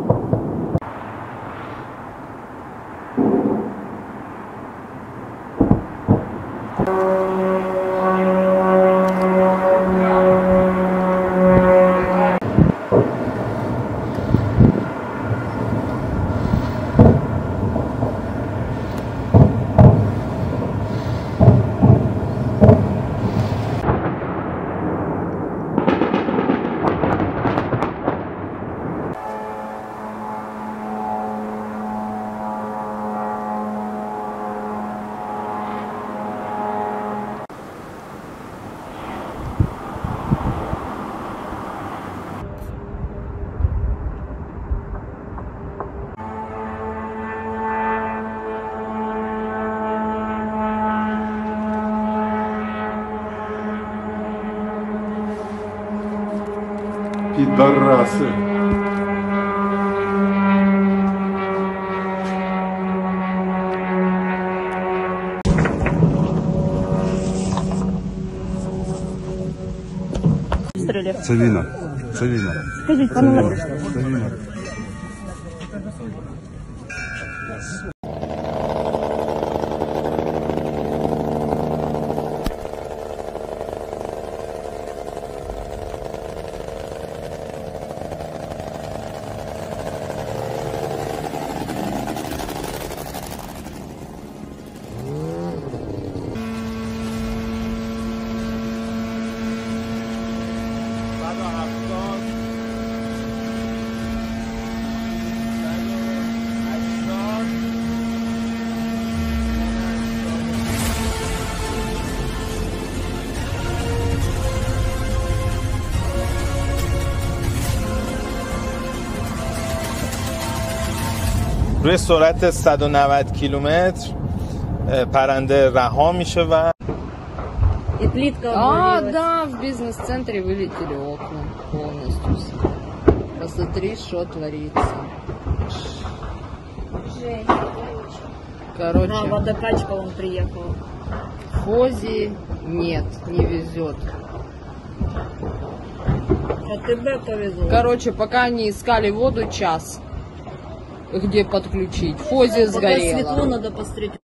Пидорасы. Це віно. Це віно. Скажіть, пане Олег. Це віно. روی سرعت 190 کیلومتر پرنده رها میشه و И плитка обвалилась. Да, в бизнес-центре вылетели окна полностью. Посмотри, что творится. Короче, Да, водокачка он приехал. Фози нет, не везет. А тебе повезло. Короче, пока они искали воду час, где подключить, Фози Пока светло, сгорела. надо посмотреть.